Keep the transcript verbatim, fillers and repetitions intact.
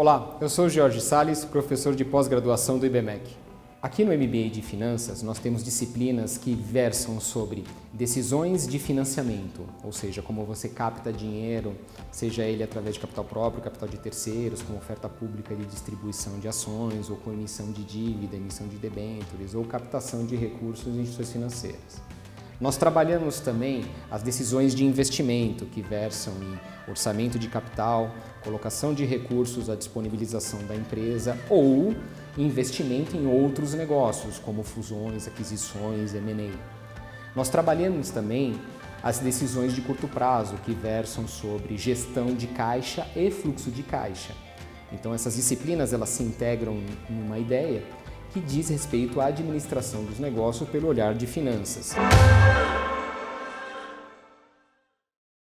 Olá, eu sou Jorge Salles, professor de pós-graduação do I B M E C. Aqui no M B A de Finanças, nós temos disciplinas que versam sobre decisões de financiamento, ou seja, como você capta dinheiro, seja ele através de capital próprio, capital de terceiros, com oferta pública de distribuição de ações, ou com emissão de dívida, emissão de debêntures, ou captação de recursos em instituições financeiras. Nós trabalhamos também as decisões de investimento, que versam em orçamento de capital, colocação de recursos à disponibilização da empresa ou investimento em outros negócios, como fusões, aquisições, M and A. Nós trabalhamos também as decisões de curto prazo, que versam sobre gestão de caixa e fluxo de caixa. Então essas disciplinas elas se integram numa ideia que diz respeito à administração dos negócios pelo olhar de finanças.